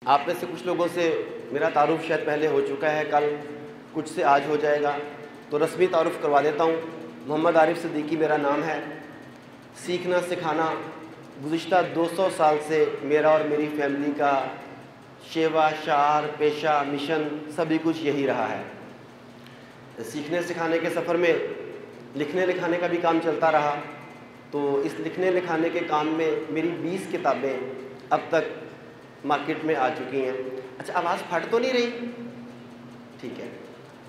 आप में से कुछ लोगों से मेरा तारुफ शायद पहले हो चुका है, कल कुछ से आज हो जाएगा, तो रस्मी तारुफ करवा देता हूँ। मोहम्मद आरिफ सिद्दीकी मेरा नाम है। सीखना सिखाना गुज़िश्ता 200 साल से मेरा और मेरी फैमिली का शेवा, शार, पेशा, मिशन सभी कुछ यही रहा है। सीखने सिखाने के सफ़र में लिखने लिखाने का भी काम चलता रहा। तो इस लिखने लिखाने के काम में मेरी 20 किताबें अब तक मार्केट में आ चुकी हैं। अच्छा, आवाज़ फट तो नहीं रही? ठीक है।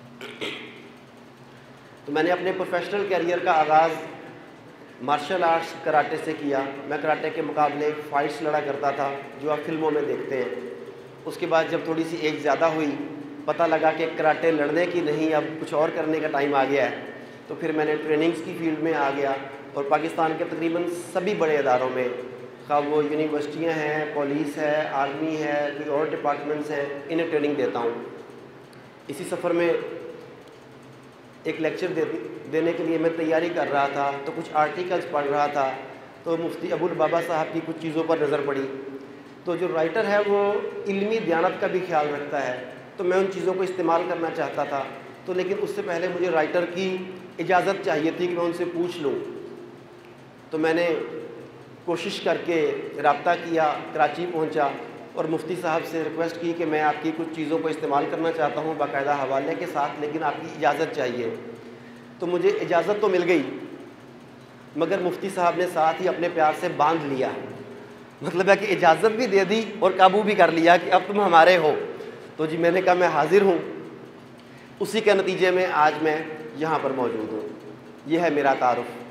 तो मैंने अपने प्रोफेशनल कैरियर का आगाज़ मार्शल आर्ट्स कराटे से किया। मैं कराटे के मुकाबले फ़ाइट्स लड़ा करता था जो आप फिल्मों में देखते हैं। उसके बाद जब थोड़ी सी एज ज़्यादा हुई, पता लगा कि कराटे लड़ने की नहीं, अब कुछ और करने का टाइम आ गया है, तो फिर मैंने ट्रेनिंग्स की फील्ड में आ गया और पाकिस्तान के तकरीबन सभी बड़े इदारों में, खा वो यूनिवर्सिटियाँ हैं, पुलिस है, आर्मी है, कोई और डिपार्टमेंट्स हैं, इन्हें ट्रेनिंग देता हूँ। इसी सफ़र में एक लेक्चर देने के लिए मैं तैयारी कर रहा था, तो कुछ आर्टिकल्स पढ़ रहा था, तो मुफ्ती अबुल बाबा साहब की कुछ चीज़ों पर नज़र पड़ी। तो जो राइटर है वो इल्मी दियानत का भी ख्याल रखता है, तो मैं उन चीज़ों को इस्तेमाल करना चाहता था। तो लेकिन उससे पहले मुझे राइटर की इजाज़त चाहिए थी कि मैं उनसे पूछ लूँ। तो मैंने कोशिश करके रब्ता किया, कराची पहुँचा और मुफ्ती साहब से रिक्वेस्ट की कि मैं आपकी कुछ चीज़ों को इस्तेमाल करना चाहता हूँ बाकायदा हवाले के साथ, लेकिन आपकी इजाज़त चाहिए। तो मुझे इजाज़त तो मिल गई, मगर मुफ्ती साहब ने साथ ही अपने प्यार से बांध लिया। मतलब है कि इजाज़त भी दे दी और काबू भी कर लिया कि अब तुम हमारे हो। तो जी मैंने कहा मैं हाजिर हूँ। उसी के नतीजे में आज मैं यहाँ पर मौजूद हूँ। यह है मेरा तारुफ।